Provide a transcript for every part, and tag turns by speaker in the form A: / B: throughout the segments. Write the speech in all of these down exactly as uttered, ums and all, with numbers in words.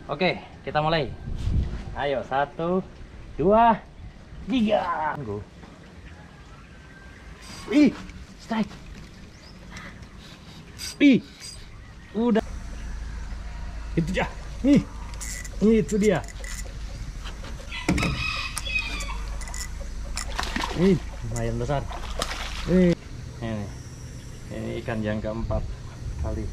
A: Oke, kita mulai. Ayo, satu, dua, tiga. Go. Ih, strike. Ih, udah. Itu dia. Nih, itu dia. Ih, lumayan besar. Ih, ini, ini ikan yang keempat kali.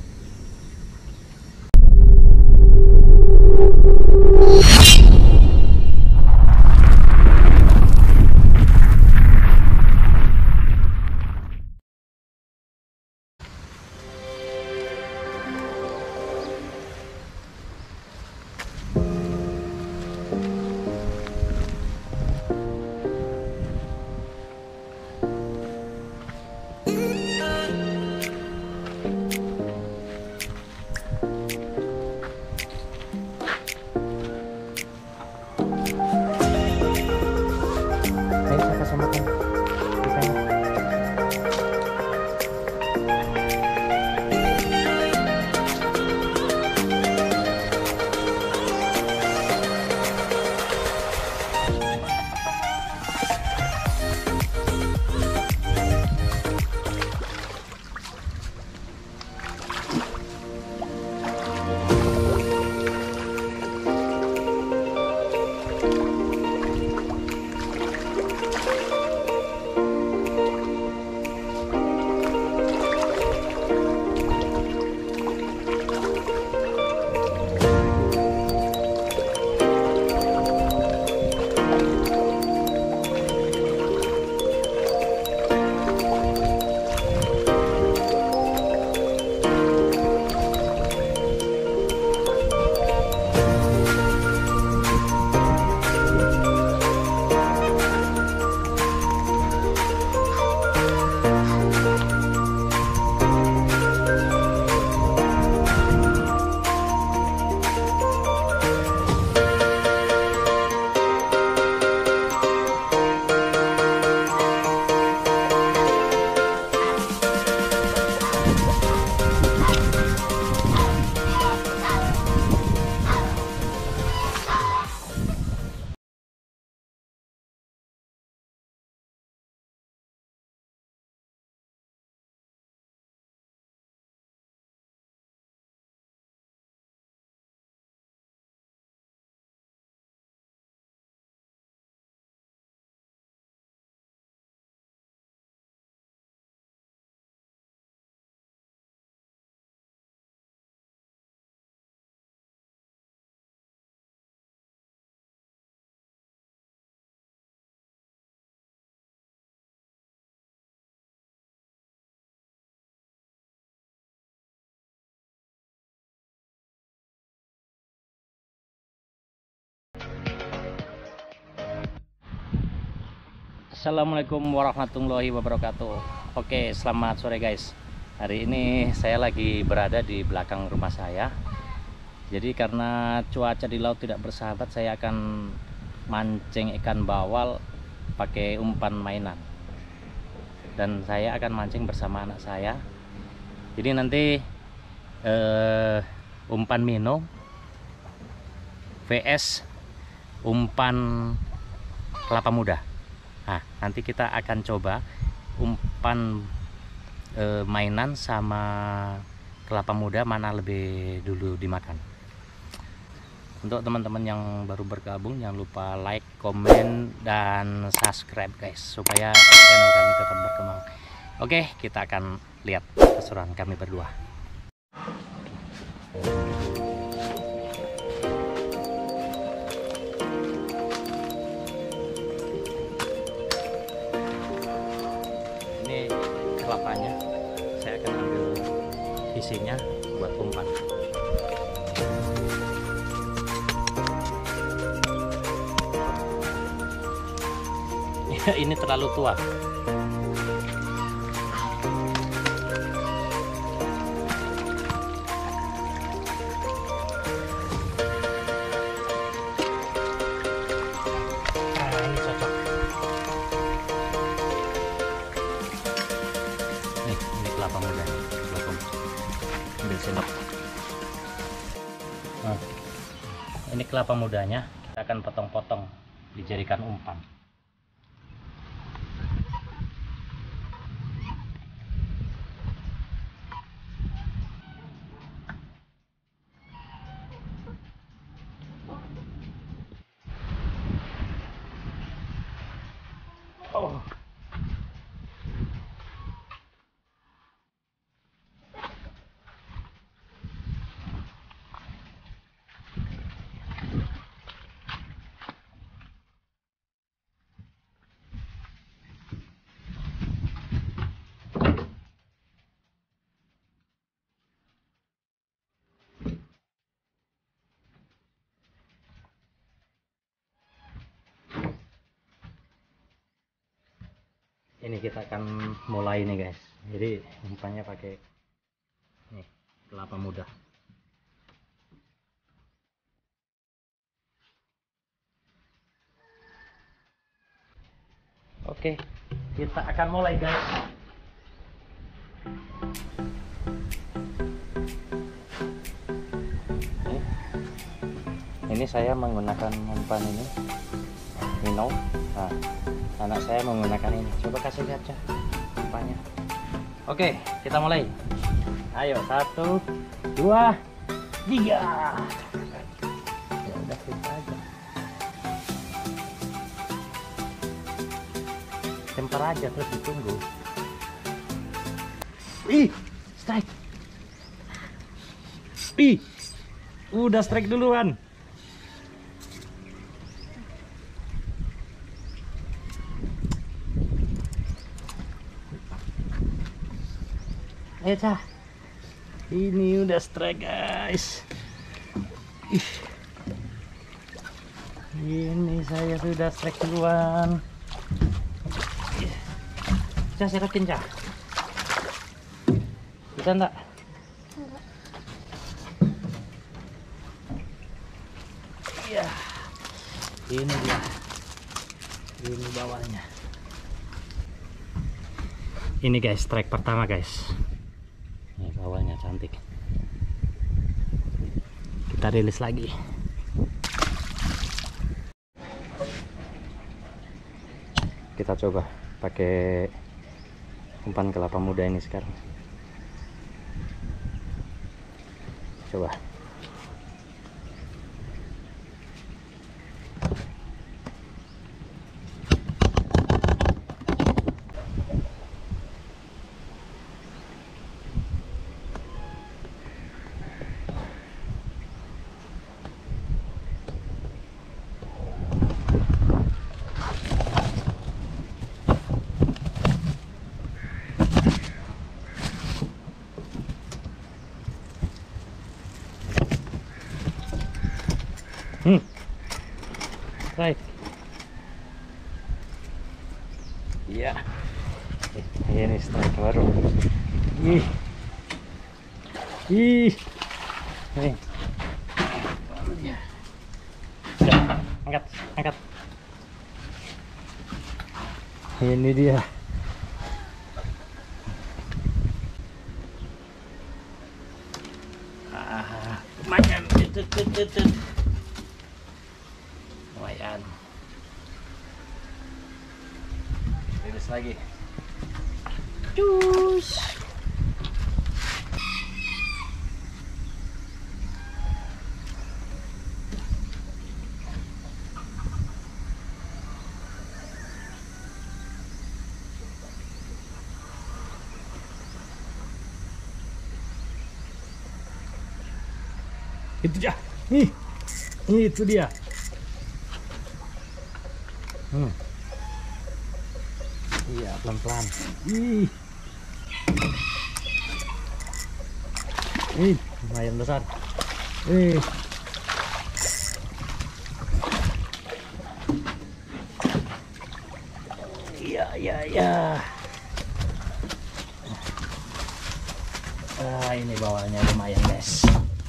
A: Assalamualaikum warahmatullahi wabarakatuh. Oke, selamat sore guys. Hari ini saya lagi berada di belakang rumah saya. Jadi karena cuaca di laut tidak bersahabat, saya akan mancing ikan bawal pakai umpan mainan. Dan saya akan mancing bersama anak saya. Jadi nanti eh, umpan minnow vs umpan kelapa muda. Nah, nanti kita akan coba umpan e, mainan sama kelapa muda mana lebih dulu dimakan. Untuk teman-teman yang baru bergabung, jangan lupa like, komen, dan subscribe guys, supaya channel kami tetap berkembang. Oke, kita akan lihat keseruan kami berdua. Kelapanya saya akan ambil isinya buat umpan. Ini terlalu tua. Kelapa muda, kelapa ambil sendok. Nah, Ini kelapa mudanya kita akan potong-potong dijadikan umpan. Oh. Ini kita akan mulai nih guys. Jadi umpannya pakai nih kelapa muda. Oke, kita akan mulai guys. Ini, ini saya menggunakan umpan ini minnow. Nah, anak saya menggunakan ini. Coba kasih lihat ya umpannya. Oke, kita mulai. Ayo, satu, dua, tiga. Ya udah kita aja. Tempar aja terus ditunggu. Ih, strike. Ih, udah strike duluan. Eh, cah. Ini udah strike guys. Ih. Ini saya sudah strike duluan. Cah, silakin cah. Bisa enggak? Enggak. Iya. Ini dia. Ini bawahnya. Ini guys, strike pertama guys. Ini bawahnya cantik. Kita rilis lagi. Kita coba pakai umpan kelapa muda ini sekarang. Coba. Hmm. Right. Iya. Eh, ini strike baru. Ih. Ih. Nih. Udah, angkat, angkat. Ini dia. Ah, lumayan. Tut, tut, tut, tut. Lumayan. Rilis lagi. Cus. Itu dia. Nih. Itu dia. Hmm. Iya, pelan-pelan. Ih. Ih, lumayan besar. Ih. Iya, iya, iya. Ah, ini bawahnya lumayan, guys.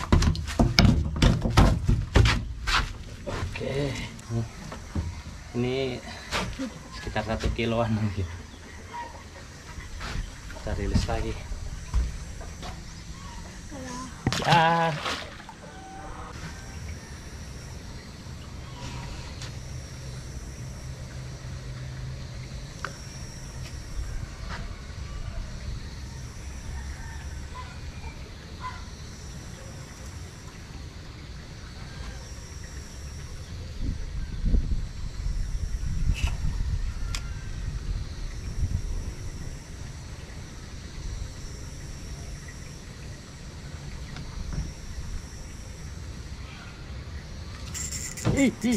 A: Oke. Ini sekitar satu kiloan mungkin. Kita rilis lagi. Ya. Ih, ih.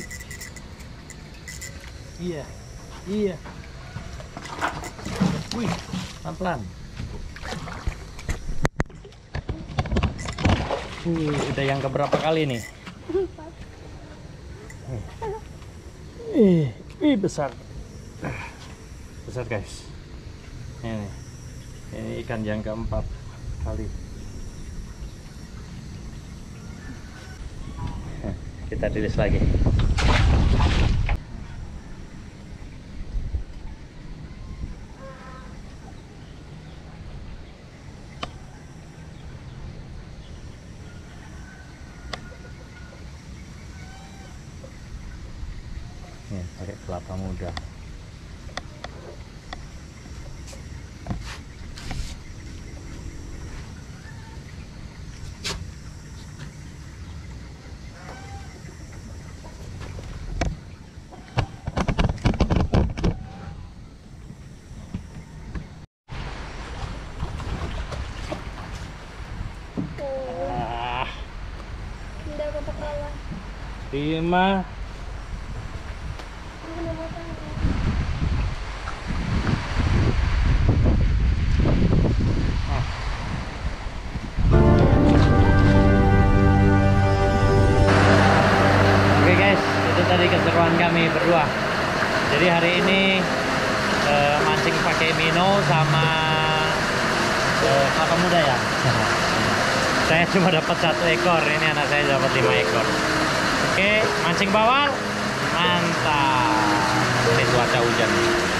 A: Iya, iya. Wih, pelan-pelan. Uh, udah yang keberapa kali nih? Ih, ih besar. Besar guys. Ini, ini ikan yang keempat kali. Kita rilis lagi. Nih, pakai kelapa muda. Ah,
B: Tidak apa kalah.
A: lima. Oke guys, itu tadi keseruan kami berdua. Jadi hari ini eh, mancing pakai minnow sama eh, kelapa muda ya. Saya cuma dapat satu ekor, ini anak saya dapat lima ekor. Oke, mancing bawal, mantap. Ini cuaca hujan.